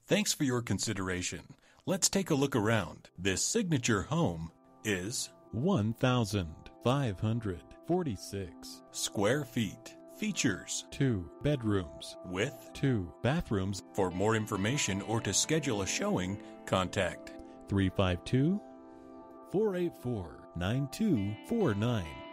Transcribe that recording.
Thanks for your consideration. Let's take a look around. This signature home is 1,546 square feet. Features 2 bedrooms with 2 bathrooms. For more information or to schedule a showing, contact 352-484-9249.